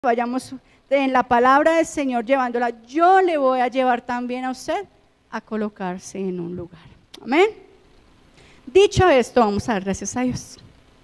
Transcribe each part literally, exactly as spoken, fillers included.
Vayamos en la palabra del Señor llevándola. Yo le voy a llevar también a usted a colocarse en un lugar. Amén. Dicho esto, vamos a dar gracias a Dios.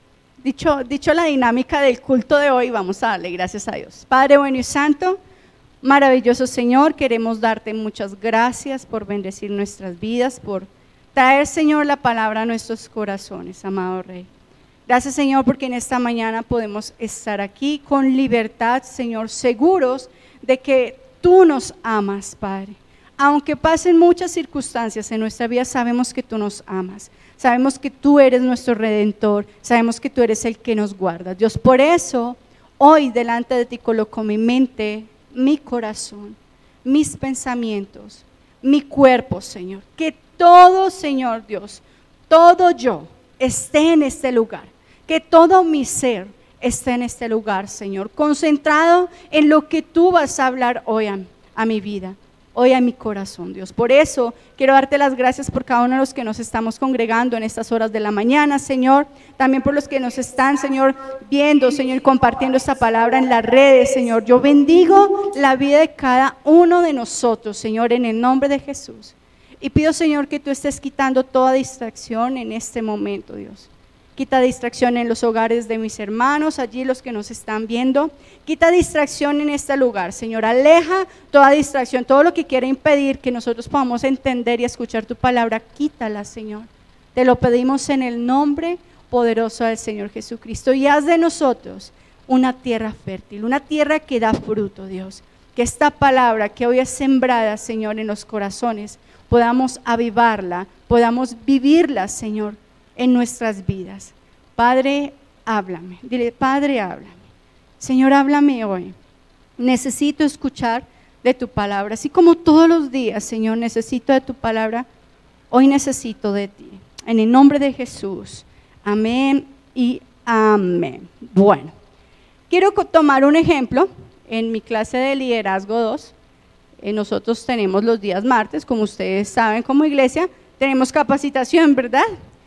Dicho, dicho la dinámica del culto de hoy, vamos a darle gracias a Dios. Padre bueno y santo, maravilloso Señor, queremos darte muchas gracias por bendecir nuestras vidas, por traer, Señor, la palabra a nuestros corazones, amado Rey. Gracias, Señor, porque en esta mañana podemos estar aquí con libertad, Señor, seguros de que tú nos amas, Padre. Aunque pasen muchas circunstancias en nuestra vida, sabemos que tú nos amas. Sabemos que tú eres nuestro Redentor, sabemos que tú eres el que nos guarda. Dios, por eso, hoy delante de ti coloco mi mente, mi corazón, mis pensamientos, mi cuerpo, Señor. Que todo, Señor Dios, todo yo esté en este lugar. Que todo mi ser esté en este lugar, Señor, concentrado en lo que tú vas a hablar hoy a, a mi vida, hoy a mi corazón, Dios. Por eso quiero darte las gracias por cada uno de los que nos estamos congregando en estas horas de la mañana, Señor. También por los que nos están, Señor, viendo, Señor, compartiendo esta palabra en las redes, Señor. Yo bendigo la vida de cada uno de nosotros, Señor, en el nombre de Jesús. Y pido, Señor, que tú estés quitando toda distracción en este momento, Dios. Quita distracción en los hogares de mis hermanos, allí los que nos están viendo. Quita distracción en este lugar, Señor. Aleja toda distracción, todo lo que quiera impedir que nosotros podamos entender y escuchar tu palabra, quítala, Señor. Te lo pedimos en el nombre poderoso del Señor Jesucristo. Y haz de nosotros una tierra fértil, una tierra que da fruto, Dios. Que esta palabra que hoy es sembrada, Señor, en los corazones, podamos avivarla, podamos vivirla, Señor, en nuestras vidas. Padre, háblame. Dile, Padre, háblame. Señor, háblame hoy. Necesito escuchar de tu palabra. Así como todos los días, Señor, necesito de tu palabra, hoy necesito de ti. En el nombre de Jesús. Amén y amén. Bueno, quiero tomar un ejemplo. En mi clase de liderazgo dos, eh, nosotros tenemos los días martes, como ustedes saben, como iglesia, tenemos capacitación, ¿verdad?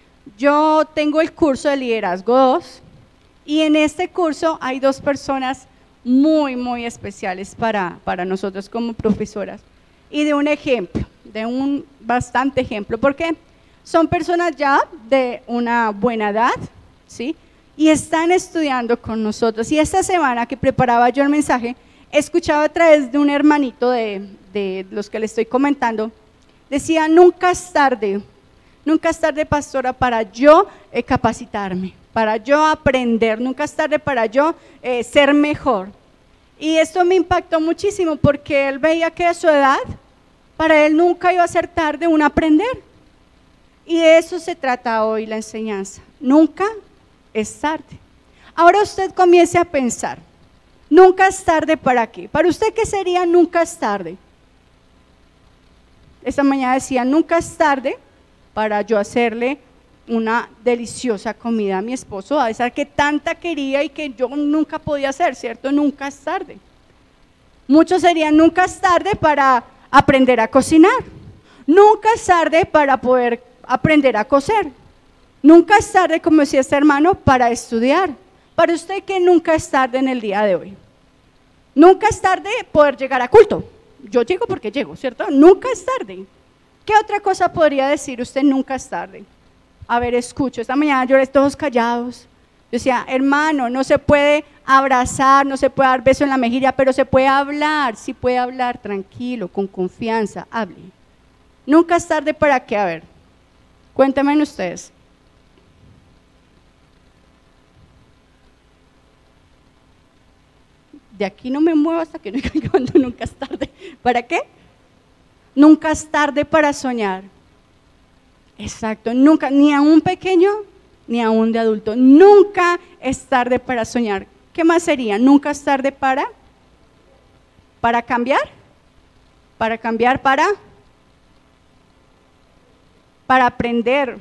Yo tengo el curso de liderazgo dos y en este curso hay dos personas muy, muy especiales para, para nosotros como profesoras. Y de un ejemplo, de un bastante ejemplo, porque son personas ya de una buena edad, ¿sí? Y están estudiando con nosotros. Y esta semana que preparaba yo el mensaje, escuchaba a través de un hermanito de, de los que le estoy comentando, decía, nunca es tarde. Nunca es tarde, pastora, para yo eh, capacitarme, para yo aprender, nunca es tarde para yo eh, ser mejor. Y esto me impactó muchísimo porque él veía que a su edad, para él nunca iba a ser tarde un aprender. Y de eso se trata hoy la enseñanza, nunca es tarde. Ahora usted comience a pensar, nunca es tarde ¿para qué? Para usted, ¿qué sería nunca es tarde? Esta mañana decía, nunca es tarde para yo hacerle una deliciosa comida a mi esposo, a pesar que tanta quería y que yo nunca podía hacer, ¿cierto? Nunca es tarde. Muchos serían, nunca es tarde para aprender a cocinar, nunca es tarde para poder aprender a coser, nunca es tarde, como decía este hermano, para estudiar. Para usted, que nunca es tarde en el día de hoy. Nunca es tarde poder llegar a culto. Yo llego porque llego, ¿cierto? Nunca es tarde. ¿Qué otra cosa podría decir usted? Nunca es tarde. A ver, escucho, esta mañana lloré todos callados. Yo decía, hermano, no se puede abrazar, no se puede dar beso en la mejilla, pero se puede hablar, sí puede hablar, tranquilo, con confianza, hable. Nunca es tarde ¿para qué? A ver, cuéntenme ustedes. De aquí no me muevo hasta que no diga cuando nunca es tarde. ¿Para qué? Nunca es tarde para soñar. Exacto, nunca, ni a un pequeño, ni a un de adulto. Nunca es tarde para soñar. ¿Qué más sería? Nunca es tarde para, para cambiar, para cambiar, para, para aprender,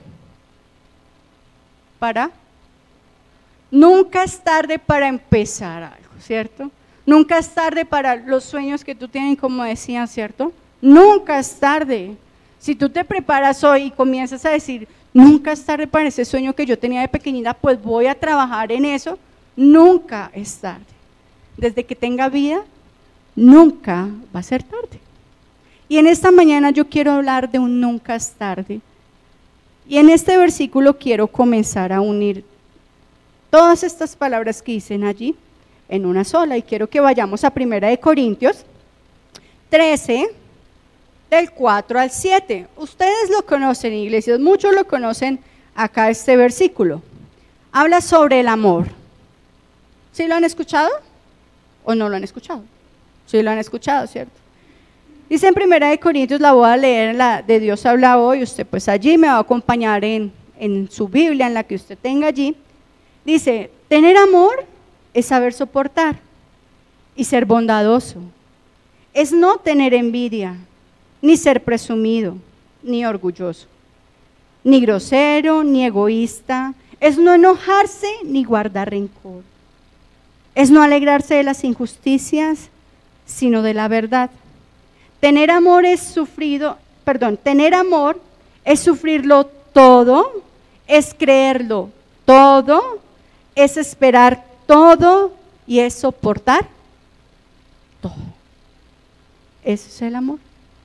para, nunca es tarde para empezar algo, ¿cierto? Nunca es tarde para los sueños que tú tienes, como decían, ¿cierto? Nunca es tarde. Si tú te preparas hoy y comienzas a decir, nunca es tarde para ese sueño que yo tenía de pequeñita, pues voy a trabajar en eso, nunca es tarde. desde que tenga vida, nunca va a ser tarde. Y en esta mañana yo quiero hablar de un nunca es tarde. Y en este versículo quiero comenzar a unir todas estas palabras que dicen allí en una sola. Y quiero que vayamos a Primera de Corintios trece, del cuatro al siete. Ustedes lo conocen, iglesias, muchos lo conocen acá este versículo. Habla sobre el amor. ¿Sí lo han escuchado o no lo han escuchado? Sí lo han escuchado, ¿cierto? Dice en Primera de Corintios, la voy a leer, la de Dios habla hoy, usted pues allí me va a acompañar en, en su Biblia, en la que usted tenga allí. Dice, tener amor es saber soportar y ser bondadoso. Es no tener envidia, ni ser presumido, ni orgulloso, ni grosero, ni egoísta. Es no enojarse, ni guardar rencor. Es no alegrarse de las injusticias, sino de la verdad. Tener amor es sufrido, perdón, tener amor es sufrirlo todo, es creerlo todo, es esperar todo y es soportar todo. Ese es el amor.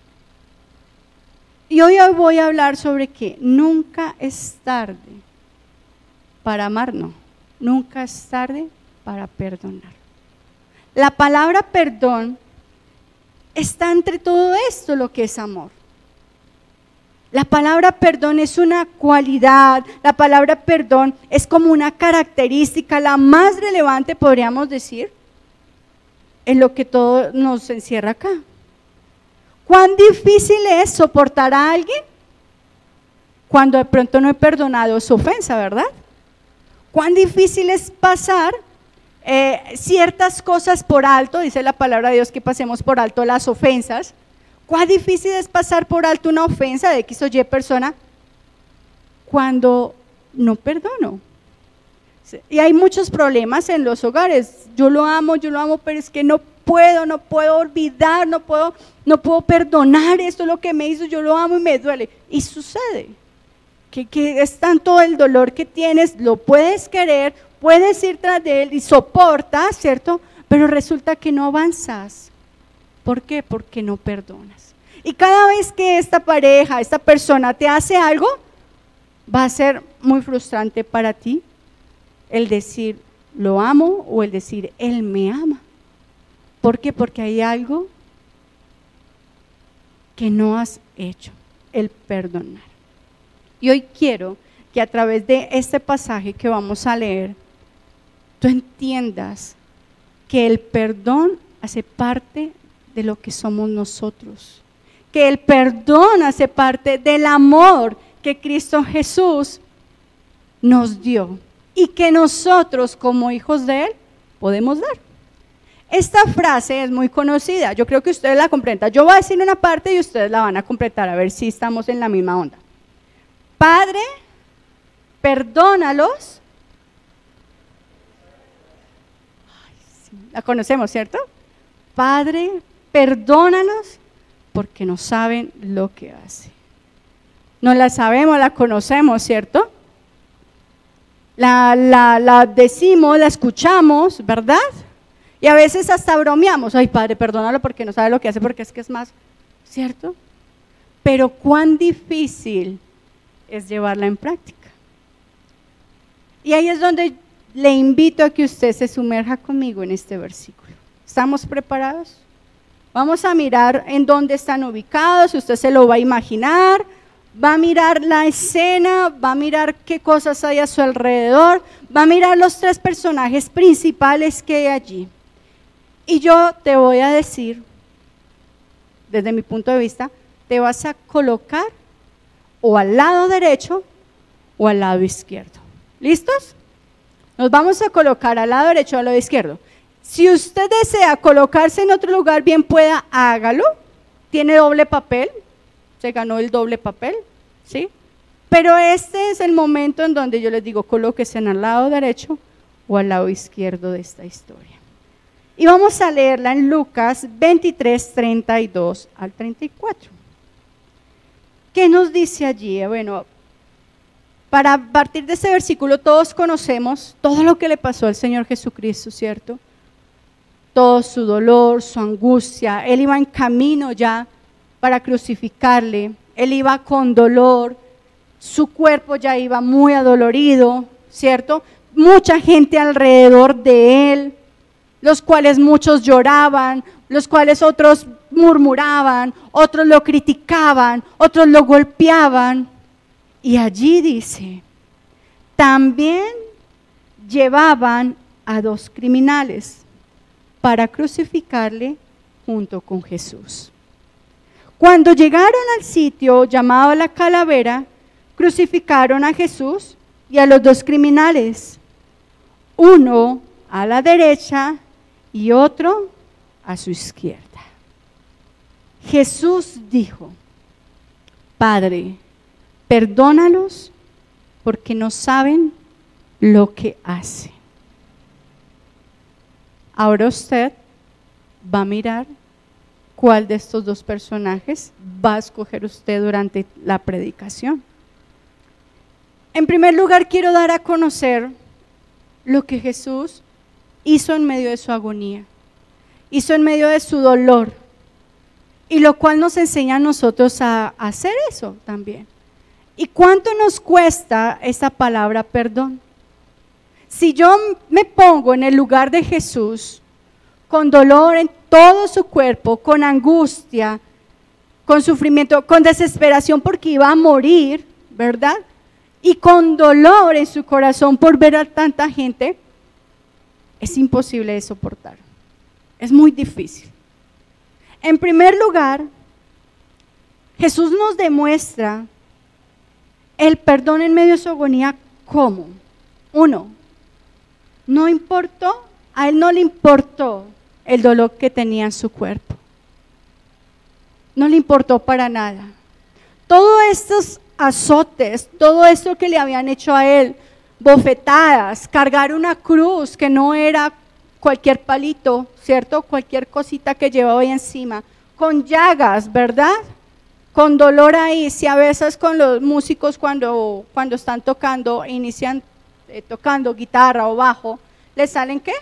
Y hoy voy a hablar sobre que nunca es tarde para amar, no, nunca es tarde para perdonar. La palabra perdón está entre todo esto lo que es amor. La palabra perdón es una cualidad, la palabra perdón es como una característica, la más relevante podríamos decir, en lo que todo nos encierra acá. ¿Cuán difícil es soportar a alguien cuando de pronto no he perdonado su ofensa, verdad? ¿Cuán difícil es pasar eh, ciertas cosas por alto? Dice la palabra de Dios que pasemos por alto las ofensas. ¿Cuán difícil es pasar por alto una ofensa de X o Y persona cuando no perdono? Y hay muchos problemas en los hogares. Yo lo amo, yo lo amo, pero es que no puedo, no puedo olvidar, no puedo, no puedo perdonar, esto es lo que me hizo, yo lo amo y me duele. Y sucede que, que es tanto el dolor que tienes, lo puedes querer, puedes ir tras de él y soportas, ¿cierto? Pero resulta que no avanzas. ¿Por qué? Porque no perdonas. Y cada vez que esta pareja, esta persona te hace algo, va a ser muy frustrante para ti el decir lo amo o el decir él me ama. ¿Por qué? Porque hay algo que no has hecho, el perdonar. Y hoy quiero que a través de este pasaje que vamos a leer, tú entiendas que el perdón hace parte de lo que somos nosotros, que el perdón hace parte del amor que Cristo Jesús nos dio y que nosotros como hijos de Él podemos dar. Esta frase es muy conocida, yo creo que ustedes la completan. Yo voy a decir una parte y ustedes la van a completar, a ver si estamos en la misma onda. Padre, perdónalos. Ay, sí, la conocemos, ¿cierto? Padre, perdónalos porque no saben lo que hacen. No la sabemos, la conocemos, ¿cierto? La, la, la decimos, la escuchamos, ¿verdad? Y a veces hasta bromeamos, ay Padre, perdónalo porque no sabe lo que hace, porque es que es más, ¿cierto? Pero cuán difícil es llevarla en práctica. Y ahí es donde le invito a que usted se sumerja conmigo en este versículo. ¿Estamos preparados? Vamos a mirar en dónde están ubicados, usted se lo va a imaginar, va a mirar la escena, va a mirar qué cosas hay a su alrededor, va a mirar los tres personajes principales que hay allí. Y yo te voy a decir, desde mi punto de vista, te vas a colocar o al lado derecho o al lado izquierdo. ¿Listos? Nos vamos a colocar al lado derecho o al lado izquierdo. Si usted desea colocarse en otro lugar, bien pueda, hágalo. Tiene doble papel, se ganó el doble papel, ¿sí? Pero este es el momento en donde yo les digo, colóquese en el lado derecho o al lado izquierdo de esta historia. Y vamos a leerla en Lucas veintitrés, treinta y dos al treinta y cuatro. ¿Qué nos dice allí? Bueno, para partir de este versículo todos conocemos todo lo que le pasó al Señor Jesucristo, ¿cierto? todo su dolor, su angustia. Él iba en camino ya para crucificarle, él iba con dolor, su cuerpo ya iba muy adolorido, ¿cierto? Mucha gente alrededor de él, los cuales muchos lloraban, los cuales otros murmuraban, otros lo criticaban, otros lo golpeaban. Y allí dice, también llevaban a dos criminales para crucificarle junto con Jesús. Cuando llegaron al sitio llamado la Calavera, crucificaron a Jesús y a los dos criminales, uno a la derecha y otro a su izquierda. Jesús dijo, Padre, perdónalos porque no saben lo que hacen. Ahora usted va a mirar cuál de estos dos personajes va a escoger usted durante la predicación. En primer lugar, quiero dar a conocer lo que Jesús hizo en medio de su agonía, hizo en medio de su dolor, y lo cual nos enseña a nosotros a hacer eso también. ¿Y cuánto nos cuesta esa palabra perdón? Si yo me pongo en el lugar de Jesús, con dolor en todo su cuerpo, con angustia, con sufrimiento, con desesperación porque iba a morir, ¿verdad? Y con dolor en su corazón por ver a tanta gente, es imposible de soportar. Es muy difícil. En primer lugar, Jesús nos demuestra el perdón en medio de su agonía. ¿Cómo? Uno, no importó, a él no le importó el dolor que tenía en su cuerpo. No le importó para nada. Todos estos azotes, todo esto que le habían hecho a él, bofetadas, cargar una cruz que no era cualquier palito, ¿cierto? Cualquier cosita que llevaba ahí encima, con llagas, ¿verdad? Con dolor ahí. Si a veces con los músicos cuando, cuando están tocando, inician eh, tocando guitarra o bajo, ¿les salen qué?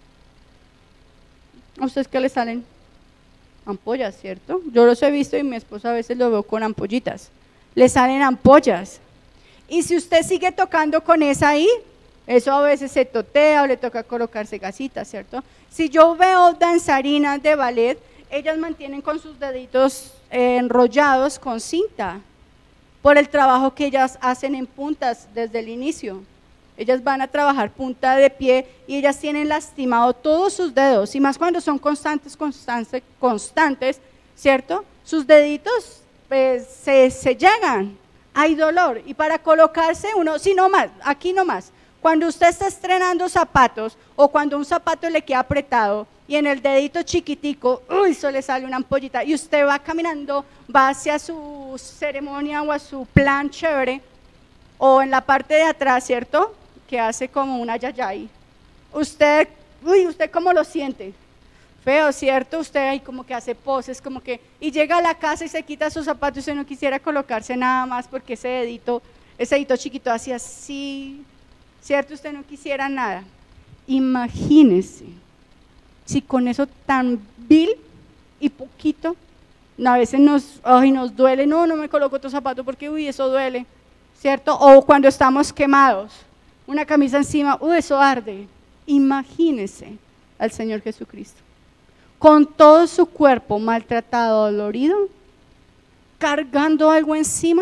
¿A ustedes qué les salen? Ampollas, ¿cierto? Yo los he visto y mi esposa a veces lo veo con ampollitas. Le salen ampollas. Y si usted sigue tocando con esa ahí, eso a veces se totea o le toca colocarse gasitas, ¿cierto? Si yo veo danzarinas de ballet, ellas mantienen con sus deditos eh, enrollados con cinta, por el trabajo que ellas hacen en puntas desde el inicio. Ellas van a trabajar punta de pie y ellas tienen lastimado todos sus dedos, y más cuando son constantes, constantes, constantes, ¿cierto? Sus deditos pues, se, se llegan, hay dolor, y para colocarse uno, si no más, aquí no más, cuando usted está estrenando zapatos o cuando un zapato le queda apretado y en el dedito chiquitico, uy, eso le sale una ampollita y usted va caminando, va hacia su ceremonia o a su plan chévere, o en la parte de atrás, ¿cierto?, que hace como una yayay, usted, uy, ¿usted cómo lo siente? Feo, ¿cierto? Usted ahí como que hace poses, como que, y llega a la casa y se quita sus zapatos y usted no quisiera colocarse nada más porque ese dedito, ese dedito chiquito hace así, ¿cierto? Usted no quisiera nada. Imagínese si con eso tan vil y poquito, a veces nos, ay, nos duele, no, no me coloco otro zapato porque, uy, eso duele, ¿cierto? O cuando estamos quemados, una camisa encima, uy, eso arde. Imagínese al Señor Jesucristo, con todo su cuerpo maltratado, dolorido, cargando algo encima.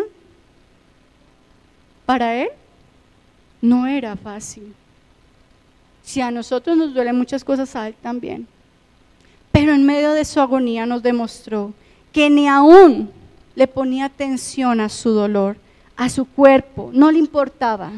Para Él no era fácil. Si a nosotros nos duelen muchas cosas, a Él también. Pero en medio de su agonía nos demostró que ni aún le ponía atención a su dolor, a su cuerpo, no le importaba.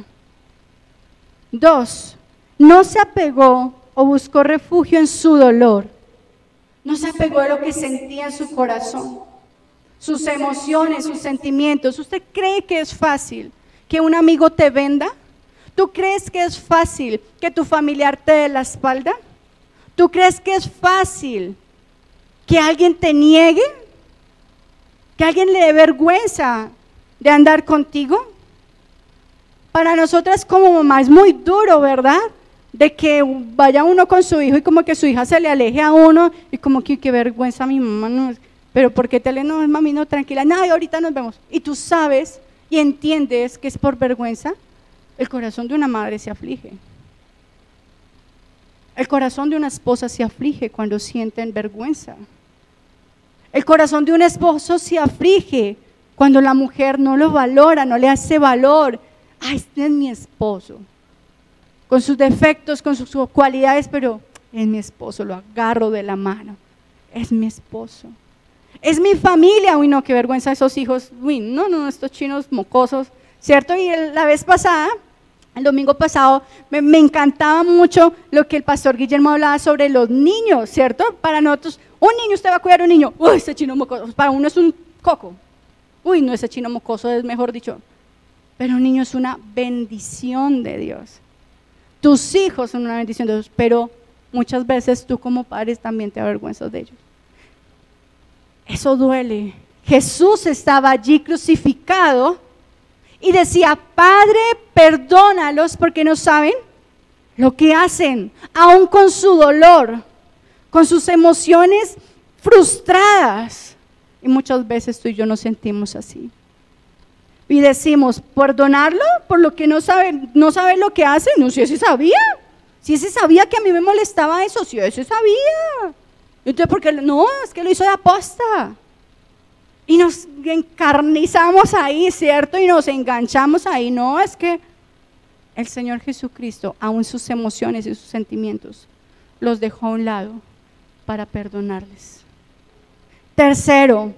Dos, no se apegó o buscó refugio en su dolor. No se apegó a lo que sentía en su corazón, sus emociones, sus sentimientos. ¿Usted cree que es fácil que un amigo te venda? ¿Tú crees que es fácil que tu familiar te dé la espalda? ¿Tú crees que es fácil que alguien te niegue? ¿Que alguien le dé vergüenza de andar contigo? Para nosotras como mamá es muy duro, ¿verdad? de que vaya uno con su hijo y como que su hija se le aleje a uno y como que qué vergüenza mi mamá, no, pero ¿por qué te le no, mami, no, tranquila, no, ahorita nos vemos? Y tú sabes y entiendes que es por vergüenza. El corazón de una madre se aflige. El corazón de una esposa se aflige cuando sienten vergüenza. El corazón de un esposo se aflige cuando la mujer no lo valora, no le hace valor. Ay, este es mi esposo, con sus defectos, con sus, sus cualidades, pero es mi esposo, lo agarro de la mano. Es mi esposo. Es mi familia. Uy, no, qué vergüenza esos hijos. Uy, no, no, estos chinos mocosos, ¿cierto? Y el, la vez pasada, el domingo pasado, me, me encantaba mucho lo que el pastor Guillermo hablaba sobre los niños, ¿cierto? Para nosotros, un niño, usted va a cuidar a un niño. Uy, ese chino mocoso. Para uno es un coco. Uy, no, ese chino mocoso es mejor dicho. Pero un niño es una bendición de Dios. Tus hijos son una bendición de Dios, pero muchas veces tú como padres también te avergüenzas de ellos. Eso duele. Jesús estaba allí crucificado y decía, Padre, perdónalos porque no saben lo que hacen, aún con su dolor, con sus emociones frustradas. Y muchas veces tú y yo nos sentimos así. Y decimos, ¿perdonarlo por lo que no sabe, no sabe lo que hace? No, si ese sabía, si ese sabía que a mí me molestaba eso, si ese sabía. Entonces, porque no, es que lo hizo de aposta. Y nos encarnizamos ahí, ¿cierto? Y nos enganchamos ahí. No, es que el Señor Jesucristo, aún sus emociones y sus sentimientos, los dejó a un lado para perdonarles. Tercero,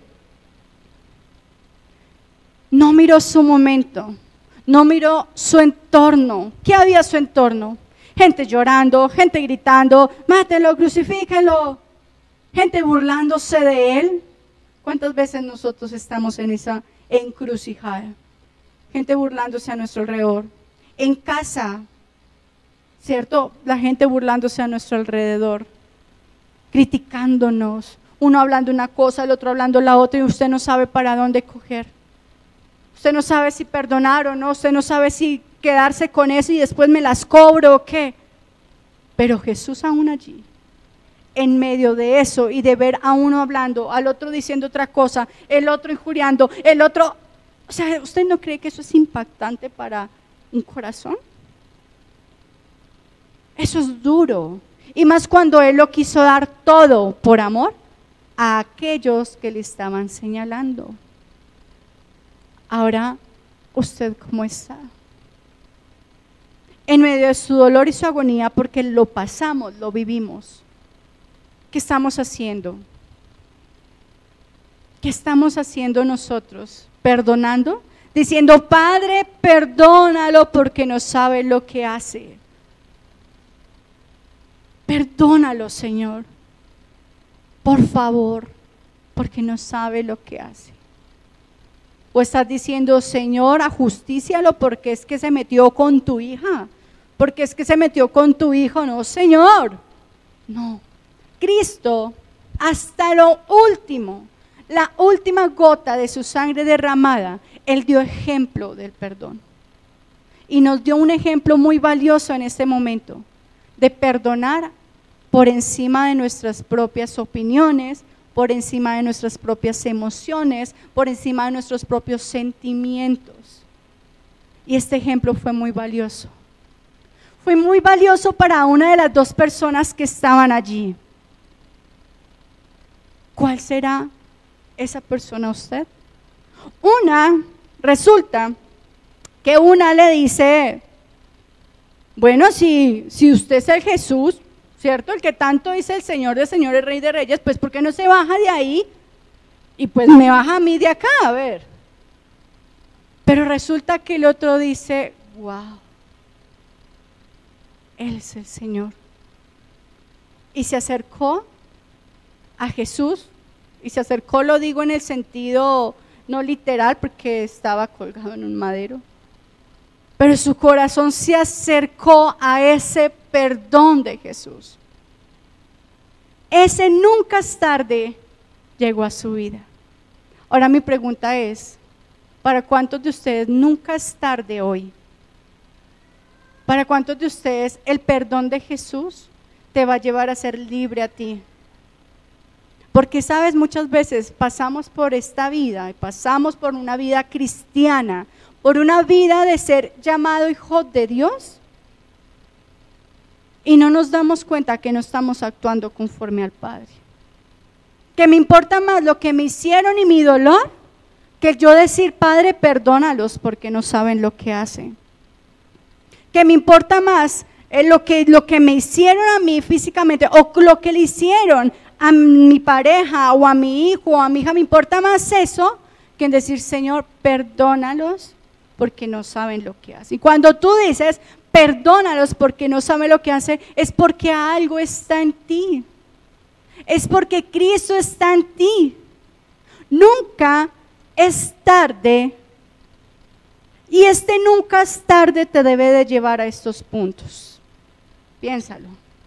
no miró su momento, no miró su entorno. ¿Qué había en su entorno? Gente llorando, gente gritando, mátenlo, crucifíquenlo, gente burlándose de él. ¿Cuántas veces nosotros estamos en esa encrucijada? Gente burlándose a nuestro alrededor. En casa, ¿cierto? La gente burlándose a nuestro alrededor, criticándonos, uno hablando una cosa, el otro hablando la otra y usted no sabe para dónde coger. Usted no sabe si perdonar o no, usted no sabe si quedarse con eso y después me las cobro o qué. Pero Jesús aún allí, en medio de eso y de ver a uno hablando, al otro diciendo otra cosa, el otro injuriando, el otro, o sea, ¿usted no cree que eso es impactante para un corazón? Eso es duro, y más cuando Él lo quiso dar todo por amor a aquellos que le estaban señalando. Ahora, ¿usted cómo está? En medio de su dolor y su agonía, porque lo pasamos, lo vivimos. ¿Qué estamos haciendo? ¿Qué estamos haciendo nosotros? ¿Perdonando? Diciendo, Padre, perdónalo porque no sabe lo que hace. Perdónalo, Señor. Por favor, porque no sabe lo que hace. O estás diciendo, Señor, ajustícialo porque es que se metió con tu hija, porque es que se metió con tu hijo. No, Señor, no. Cristo, hasta lo último, la última gota de su sangre derramada, Él dio ejemplo del perdón. Y nos dio un ejemplo muy valioso en este momento, de perdonar por encima de nuestras propias opiniones, por encima de nuestras propias emociones, por encima de nuestros propios sentimientos. Y este ejemplo fue muy valioso. Fue muy valioso para una de las dos personas que estaban allí. ¿Cuál será esa persona a usted? Una, resulta que una le dice, bueno, si, si usted es el Jesús, ¿cierto? El que tanto dice el Señor de señores, Rey de reyes, pues ¿por qué no se baja de ahí? Y pues me baja a mí de acá, a ver. Pero resulta que el otro dice, wow, Él es el Señor. Y se acercó a Jesús, y se acercó, lo digo en el sentido no literal, porque estaba colgado en un madero. Pero su corazón se acercó a ese perdón de Jesús. Ese nunca es tarde llegó a su vida. Ahora mi pregunta es, ¿para cuántos de ustedes nunca es tarde hoy? ¿Para cuántos de ustedes el perdón de Jesús te va a llevar a ser libre a ti? Porque sabes, muchas veces pasamos por esta vida, y pasamos por una vida cristiana, por una vida de ser llamado hijo de Dios, y no nos damos cuenta que no estamos actuando conforme al Padre. Que me importa más lo que me hicieron y mi dolor, que yo decir, Padre, perdónalos porque no saben lo que hacen. Que me importa más eh, lo, que, lo que me hicieron a mí físicamente, o lo que le hicieron a mi pareja, o a mi hijo, o a mi hija, me importa más eso, que en decir, Señor, perdónalos porque no saben lo que hacen. Y cuando tú dices, perdónalos porque no saben lo que hacen, es porque algo está en ti. Es porque Cristo está en ti. Nunca es tarde, y este nunca es tarde te debe de llevar a estos puntos. Piénsalo.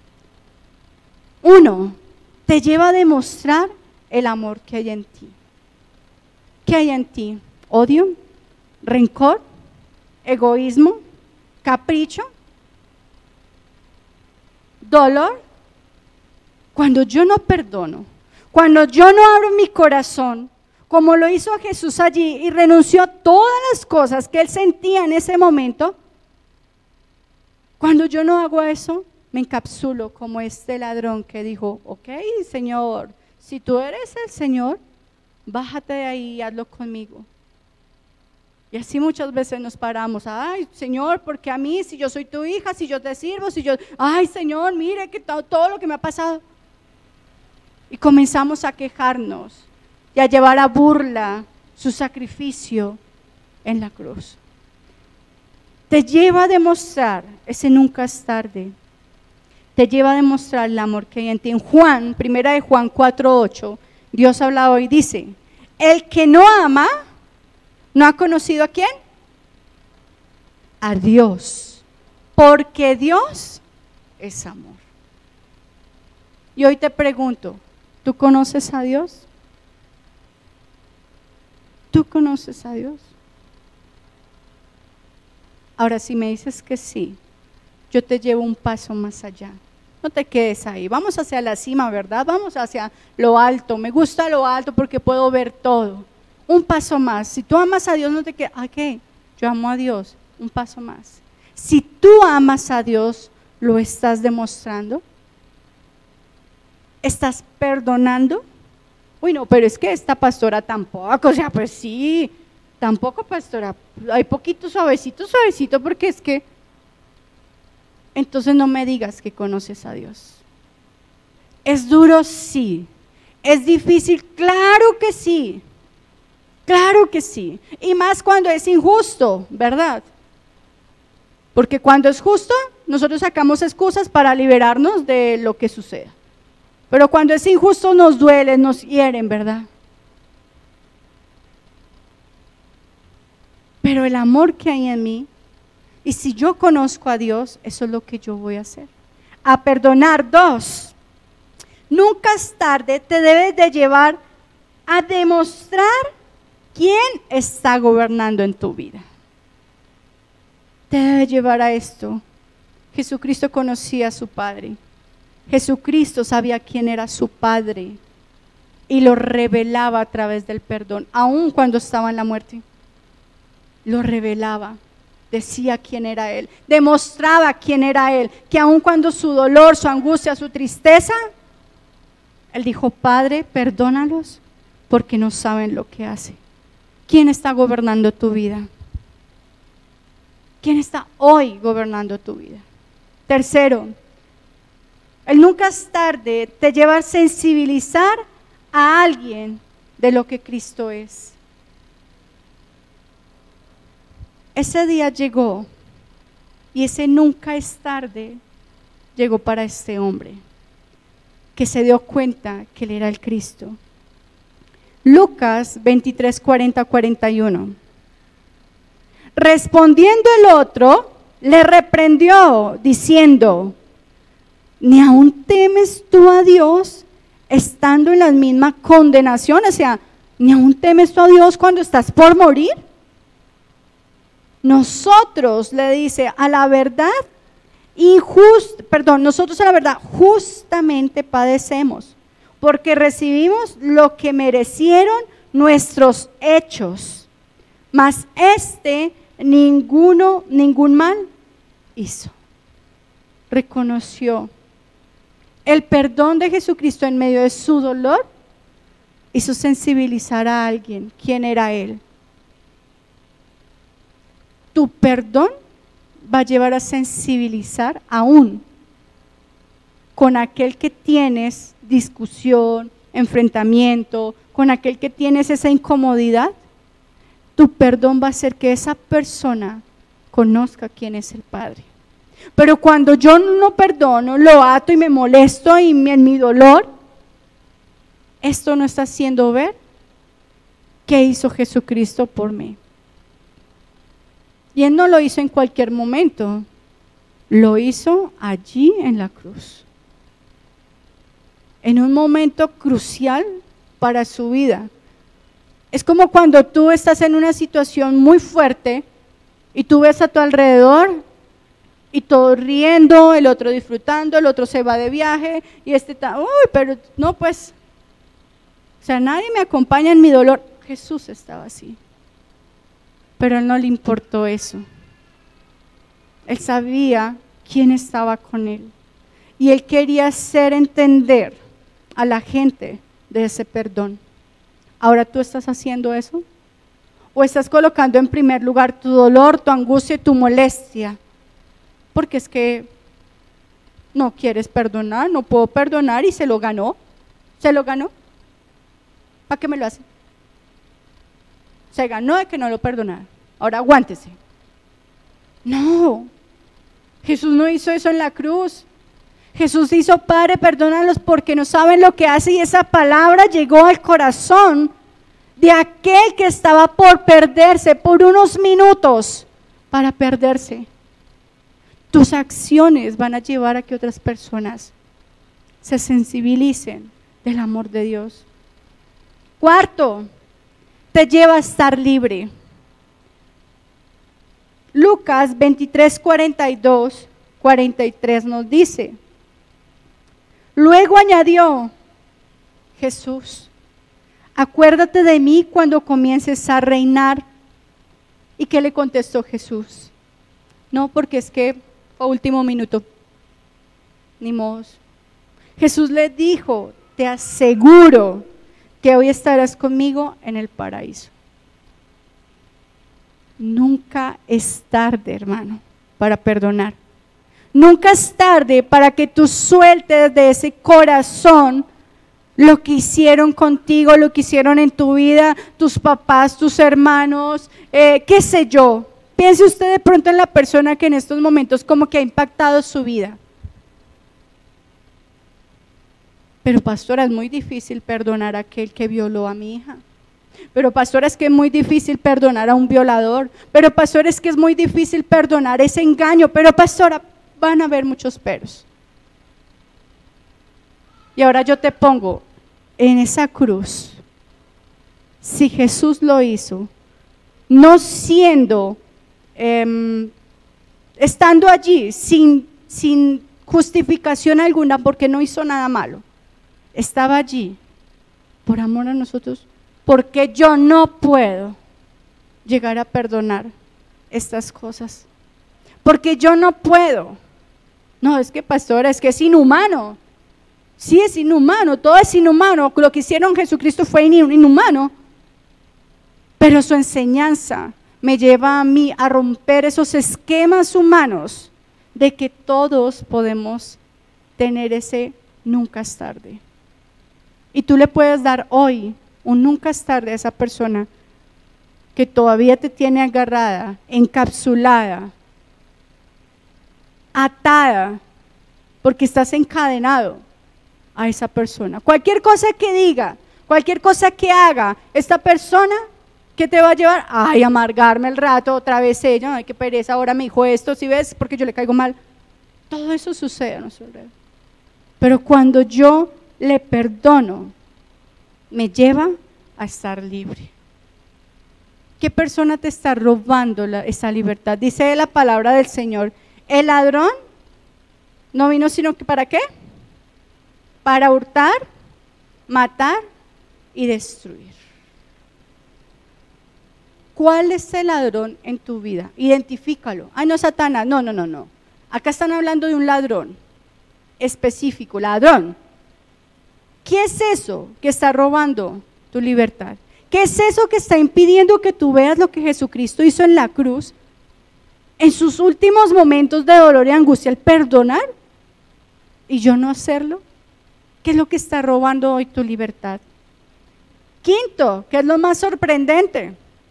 Uno, te lleva a demostrar el amor que hay en ti. ¿Qué hay en ti? ¿Odio? ¿Rencor? ¿Egoísmo? ¿Capricho? ¿Dolor? Cuando yo no perdono, cuando yo no abro mi corazón, como lo hizo Jesús allí y renunció a todas las cosas que él sentía en ese momento, cuando yo no hago eso, me encapsulo como este ladrón que dijo, ok, Señor, si tú eres el Señor, bájate de ahí y hazlo conmigo. Y así muchas veces nos paramos, ay, Señor, porque a mí, si yo soy tu hija, si yo te sirvo, si yo, ay, Señor, mire que todo, todo lo que me ha pasado. Y comenzamos a quejarnos y a llevar a burla su sacrificio en la cruz. Te lleva a demostrar, ese nunca es tarde, te lleva a demostrar el amor que hay en ti. En Juan, primera de Juan cuatro ocho, Dios habla hoy, dice, el que no ama, ¿no ha conocido a quién? A Dios, porque Dios es amor. Y hoy te pregunto, ¿tú conoces a Dios? ¿Tú conoces a Dios? Ahora, si me dices que sí, yo te llevo un paso más allá. No te quedes ahí, vamos hacia la cima, ¿verdad? Vamos hacia lo alto, me gusta lo alto porque puedo ver todo. Un paso más, si tú amas a Dios, no te quedes, ¿a qué? Yo amo a Dios, un paso más. Si tú amas a Dios, ¿lo estás demostrando? ¿Estás perdonando? Uy, no, pero es que esta pastora tampoco, o sea, pues sí, tampoco pastora, hay poquito suavecito, suavecito, porque es que, entonces no me digas que conoces a Dios. ¿Es duro? Sí. ¿Es difícil? Claro que sí, claro que sí, y más cuando es injusto, ¿verdad? Porque cuando es justo, nosotros sacamos excusas para liberarnos de lo que suceda. Pero cuando es injusto nos duele, nos hieren, ¿verdad? Pero el amor que hay en mí, y si yo conozco a Dios, eso es lo que yo voy a hacer. A perdonar. Dos, nunca es tarde, te debes de llevar a demostrar quién está gobernando en tu vida. Te debe llevar a esto. Jesucristo conocía a su Padre. Jesucristo sabía quién era su Padre y lo revelaba a través del perdón, aun cuando estaba en la muerte. Lo revelaba, decía quién era Él, demostraba quién era Él, que aun cuando su dolor, su angustia, su tristeza, Él dijo, Padre, perdónalos porque no saben lo que hacen. ¿Quién está gobernando tu vida? ¿Quién está hoy gobernando tu vida? Tercero, el nunca es tarde te lleva a sensibilizar a alguien de lo que Cristo es. Ese día llegó y ese nunca es tarde llegó para este hombre que se dio cuenta que él era el Cristo. Lucas veintitrés, cuarenta, cuarenta y uno. Respondiendo el otro, le reprendió diciendo, ¿ni aún temes tú a Dios estando en la misma condenación? O sea, ¿ni aún temes tú a Dios cuando estás por morir? nosotros, le dice, a la verdad, injust, perdón, nosotros a la verdad justamente padecemos, porque recibimos lo que merecieron nuestros hechos, mas este ninguno, ningún mal hizo. Reconoció el perdón de Jesucristo en medio de su dolor, hizo sensibilizar a alguien quién era Él. Tu perdón va a llevar a sensibilizar aún con aquel que tienes discusión, enfrentamiento, con aquel que tienes esa incomodidad. Tu perdón va a hacer que esa persona conozca quién es el Padre. Pero cuando yo no perdono, lo ato y me molesto y en mi dolor, esto no está haciendo ver qué hizo Jesucristo por mí. Y Él no lo hizo en cualquier momento, lo hizo allí en la cruz, en un momento crucial para su vida. Es como cuando tú estás en una situación muy fuerte y tú ves a tu alrededor y todo riendo, el otro disfrutando, el otro se va de viaje y este está, uy, pero no pues, o sea, nadie me acompaña en mi dolor. Jesús estaba así. Pero a Él no le importó eso. Él sabía quién estaba con Él. Y Él quería hacer entender a la gente de ese perdón. ¿Ahora tú estás haciendo eso? ¿O estás colocando en primer lugar tu dolor, tu angustia y tu molestia? Porque es que no quieres perdonar, no puedo perdonar y se lo ganó. ¿Se lo ganó? ¿Para qué me lo hace? Se ganó de que no lo perdonara. Ahora aguántese. No, Jesús no hizo eso en la cruz. Jesús hizo, Padre, perdónalos porque no saben lo que hace, y esa palabra llegó al corazón de aquel que estaba por perderse por unos minutos para perderse. Tus acciones van a llevar a que otras personas se sensibilicen del amor de Dios. Cuarto, te lleva a estar libre. Lucas veintitrés, cuarenta y dos, cuarenta y tres nos dice, luego añadió Jesús, acuérdate de mí cuando comiences a reinar. ¿Y qué le contestó Jesús? No, porque es que a último minuto, ni modo. Jesús le dijo, te aseguro que hoy estarás conmigo en el paraíso. Nunca es tarde, hermano, para perdonar. Nunca es tarde para que tú sueltes de ese corazón lo que hicieron contigo, lo que hicieron en tu vida, tus papás, tus hermanos, eh, qué sé yo. Piense usted de pronto en la persona que en estos momentos como que ha impactado su vida. Pero pastora, es muy difícil perdonar a aquel que violó a mi hija. Pero pastora, es que es muy difícil perdonar a un violador. Pero pastora, es que es muy difícil perdonar ese engaño. Pero pastora, van a haber muchos peros. Y ahora yo te pongo en esa cruz. Si Jesús lo hizo, no siendo, eh, estando allí sin, sin justificación alguna porque no hizo nada malo, estaba allí por amor a nosotros, porque yo no puedo llegar a perdonar estas cosas, porque yo no puedo. No, es que pastora, es que es inhumano. Sí, es inhumano, todo es inhumano. Lo que hicieron Jesucristo fue inhumano, pero su enseñanza me lleva a mí a romper esos esquemas humanos de que todos podemos tener ese nunca es tarde. Y tú le puedes dar hoy un nunca es tarde a esa persona que todavía te tiene agarrada, encapsulada, atada, porque estás encadenado a esa persona. Cualquier cosa que diga, cualquier cosa que haga esta persona, ¿qué te va a llevar? Ay, amargarme el rato, otra vez ella, ay, qué pereza, ahora me dijo esto, ¿sí ves? Porque yo le caigo mal. Todo eso sucede a nuestro alrededor. Pero cuando yo le perdono, me lleva a estar libre. ¿Qué persona te está robando la, esa libertad? Dice la palabra del Señor, el ladrón no vino sino que ¿para qué? Para hurtar, matar y destruir. ¿Cuál es el ladrón en tu vida? Identifícalo. Ay, no, Satanás. No, no, no, no. Acá están hablando de un ladrón específico, ladrón. ¿Qué es eso que está robando tu libertad? ¿Qué es eso que está impidiendo que tú veas lo que Jesucristo hizo en la cruz? En sus últimos momentos de dolor y angustia, el perdonar y yo no hacerlo. ¿Qué es lo que está robando hoy tu libertad? Quinto, que es lo más sorprendente,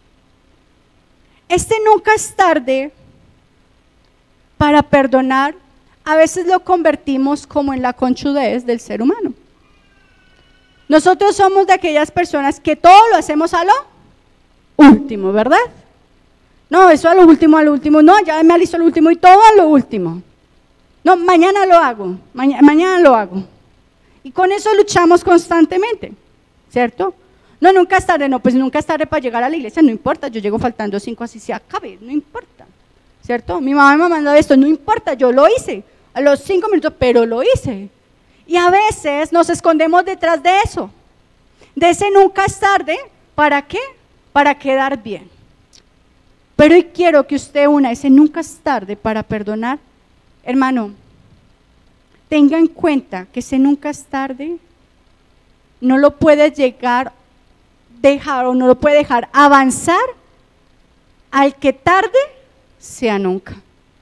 este nunca es tarde para perdonar. A veces lo convertimos como en la conchudez del ser humano. Nosotros somos de aquellas personas que todo lo hacemos a lo último, ¿verdad? No, eso a lo último, a lo último, no, ya me alisto lo último y todo a lo último. No, mañana lo hago, mañana, mañana lo hago. Y con eso luchamos constantemente, ¿cierto? No, nunca es tarde, no, pues nunca es tarde para llegar a la iglesia, no importa, yo llego faltando cinco, así se acabe, no importa, ¿cierto? Mi mamá me mandó esto, no importa, yo lo hice, a los cinco minutos, pero lo hice. Y a veces nos escondemos detrás de eso, de ese nunca es tarde, ¿para qué? Para quedar bien. Pero hoy quiero que usted una ese nunca es tarde para perdonar. Hermano, tenga en cuenta que ese nunca es tarde no lo puede llegar dejar o no lo puede dejar avanzar al que tarde sea nunca.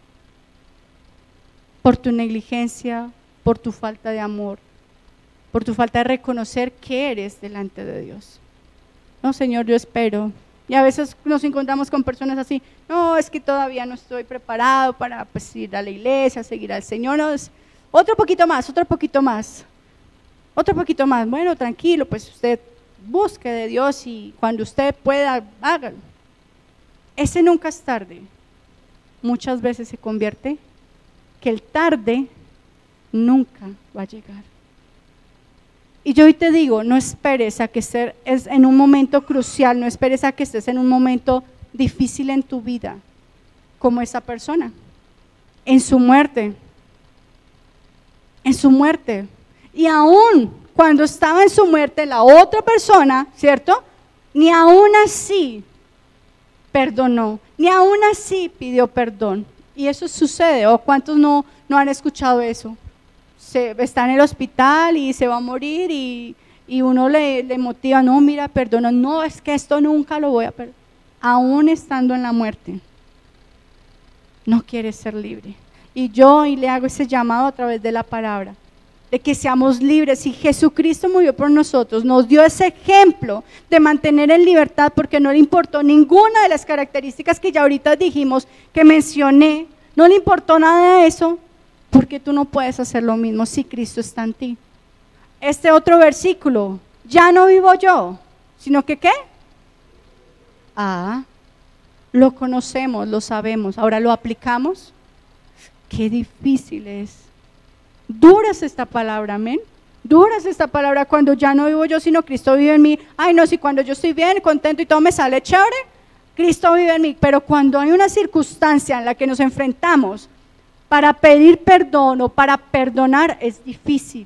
Por tu negligencia, por tu falta de amor, por tu falta de reconocer que eres delante de Dios. No, Señor, yo espero. Y a veces nos encontramos con personas así, no, es que todavía no estoy preparado para pues, ir a la iglesia, seguir al Señor. No, es, otro poquito más, otro poquito más, otro poquito más. Bueno, tranquilo, pues usted busque de Dios y cuando usted pueda, hágalo. Ese nunca es tarde. Muchas veces se convierte que el tarde nunca va a llegar. Y yo hoy te digo, no esperes a que estés en un momento crucial, no esperes a que estés en un momento difícil en tu vida, como esa persona, en su muerte, en su muerte. Y aún cuando estaba en su muerte la otra persona, ¿cierto? Ni aún así perdonó, ni aún así pidió perdón. Y eso sucede, ¿o cuántos no, no han escuchado eso? Se, está en el hospital y se va a morir y, y uno le, le motiva, no, mira, perdona, no, es que esto nunca lo voy a perdonar. Aún estando en la muerte, no quiere ser libre. Y yo hoy le hago ese llamado a través de la palabra, de que seamos libres. Y Jesucristo murió por nosotros, nos dio ese ejemplo de mantener en libertad porque no le importó ninguna de las características que ya ahorita dijimos, que mencioné, no le importó nada de eso. Porque tú no puedes hacer lo mismo si Cristo está en ti. Este otro versículo, ya no vivo yo, sino que ¿qué? Ah, lo conocemos, lo sabemos, ahora lo aplicamos. Qué difícil es. Dura es esta palabra, amén. Dura es esta palabra cuando ya no vivo yo, sino Cristo vive en mí. Ay, no, si cuando yo estoy bien, contento y todo me sale chévere, Cristo vive en mí. Pero cuando hay una circunstancia en la que nos enfrentamos para pedir perdón o para perdonar es difícil.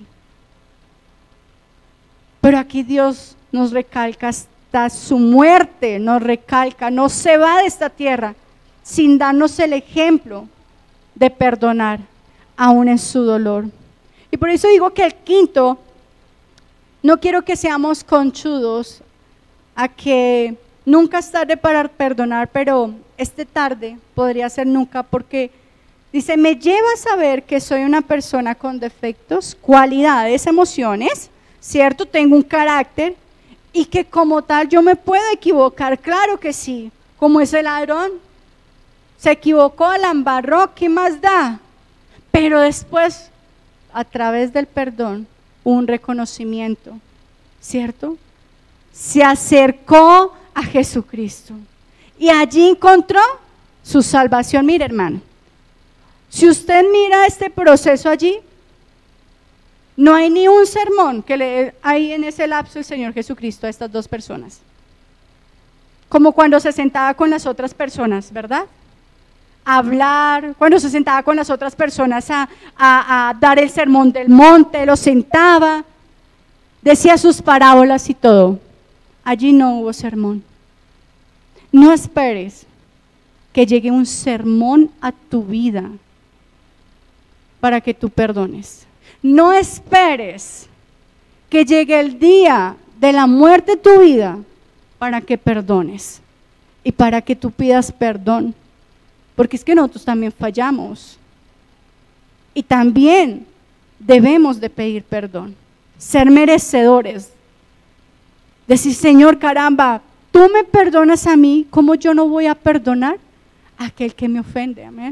Pero aquí Dios nos recalca hasta su muerte, nos recalca, no se va de esta tierra sin darnos el ejemplo de perdonar, aún en su dolor. Y por eso digo que el quinto, no quiero que seamos conchudos a que nunca es tarde para perdonar, pero este tarde podría ser nunca porque dice, me lleva a saber que soy una persona con defectos, cualidades, emociones, ¿cierto? Tengo un carácter y que como tal yo me puedo equivocar, claro que sí, como ese ladrón, se equivocó, la embarró, ¿qué más da? Pero después, a través del perdón, un reconocimiento, ¿cierto? Se acercó a Jesucristo y allí encontró su salvación. Mire, hermano, si usted mira este proceso allí, no hay ni un sermón que le hay en ese lapso el Señor Jesucristo a estas dos personas. como cuando se sentaba con las otras personas, ¿verdad? A hablar, cuando se sentaba con las otras personas a, a, a dar el sermón del monte, lo sentaba, decía sus parábolas y todo. Allí no hubo sermón. No esperes que llegue un sermón a tu vida para que tú perdones. No esperes que llegue el día de la muerte de tu vida para que perdones y para que tú pidas perdón. Porque es que nosotros también fallamos y también debemos de pedir perdón, ser merecedores. Decir, Señor, caramba, tú me perdonas a mí, ¿cómo yo no voy a perdonar a aquel que me ofende? Amén.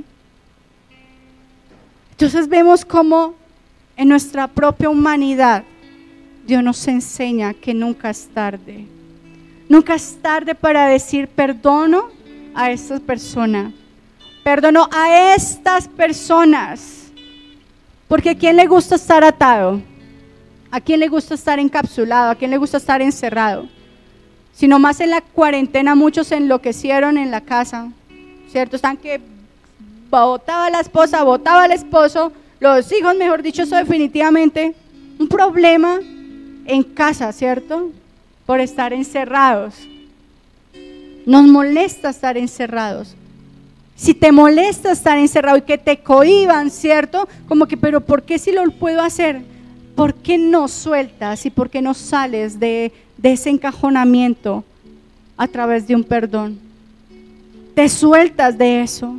Entonces vemos cómo en nuestra propia humanidad Dios nos enseña que nunca es tarde. Nunca es tarde para decir perdono a esta persona. Perdono a estas personas. Porque ¿a quién le gusta estar atado? ¿A quién le gusta estar encapsulado? ¿A quién le gusta estar encerrado? Si nomás en la cuarentena muchos se enloquecieron en la casa, ¿cierto? Están que botaba la esposa, botaba el esposo, los hijos, mejor dicho, eso definitivamente un problema en casa, ¿cierto? Por estar encerrados. Nos molesta estar encerrados. Si te molesta estar encerrado y que te cohíban, ¿cierto? Como que, pero ¿por qué si lo puedo hacer? ¿Por qué no sueltas y por qué no sales de, de ese encajonamiento a través de un perdón? Te sueltas de eso.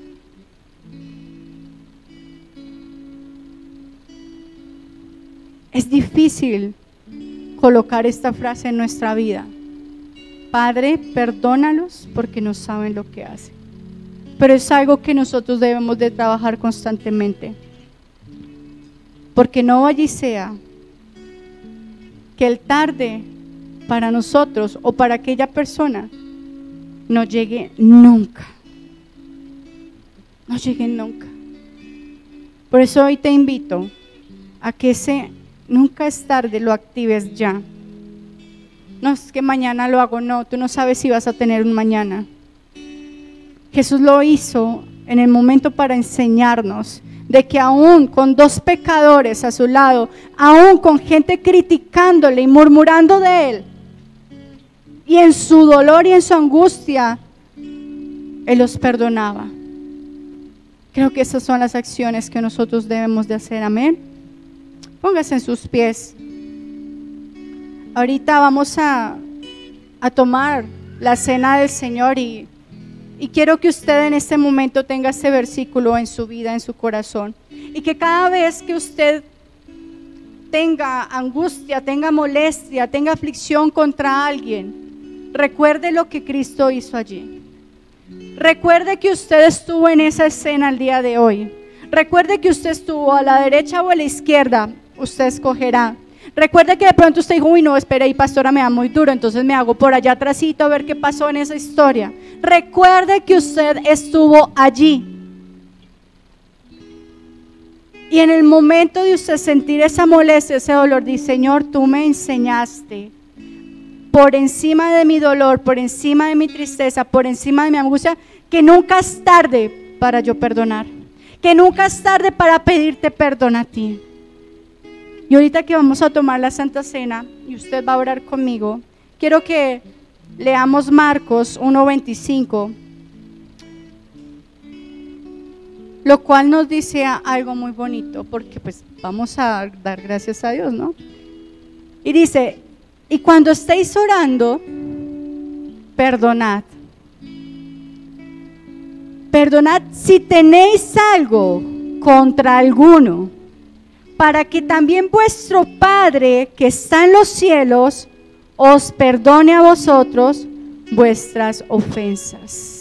Es difícil colocar esta frase en nuestra vida. Padre, perdónalos porque no saben lo que hacen. Pero es algo que nosotros debemos de trabajar constantemente. Porque no vaya y sea que el tarde para nosotros o para aquella persona no llegue nunca. No llegue nunca. Por eso hoy te invito a que ese nunca es tarde lo actives ya. No es que mañana lo hago, no, tú no sabes si vas a tener un mañana. Jesús lo hizo en el momento para enseñarnos de que aún con dos pecadores a su lado, aún con gente criticándole y murmurando de él, y en su dolor y en su angustia, Él los perdonaba. Creo que esas son las acciones que nosotros debemos de hacer, amén. Póngase en sus pies. Ahorita vamos a, a tomar la cena del Señor y Y quiero que usted en este momento tenga ese versículo en su vida, en su corazón. Y que cada vez que usted tenga angustia, tenga molestia, tenga aflicción contra alguien, recuerde lo que Cristo hizo allí. Recuerde que usted estuvo en esa escena el día de hoy. Recuerde que usted estuvo a la derecha o a la izquierda, usted escogerá. Recuerde que de pronto usted dijo, uy no, espera, y pastora me da muy duro, entonces me hago por allá atrásito a ver qué pasó en esa historia. Recuerde que usted estuvo allí. Y en el momento de usted sentir esa molestia, ese dolor, dice, Señor, tú me enseñaste por encima de mi dolor, por encima de mi tristeza, por encima de mi angustia, que nunca es tarde para yo perdonar, que nunca es tarde para pedirte perdón a ti. Y ahorita que vamos a tomar la Santa Cena y usted va a orar conmigo, quiero que leamos Marcos uno veinticinco, lo cual nos dice algo muy bonito, porque pues vamos a dar gracias a Dios, ¿no? Y dice, y cuando estéis orando, perdonad. Perdonad si tenéis algo contra alguno, para que también vuestro Padre que está en los cielos os perdone a vosotros vuestras ofensas.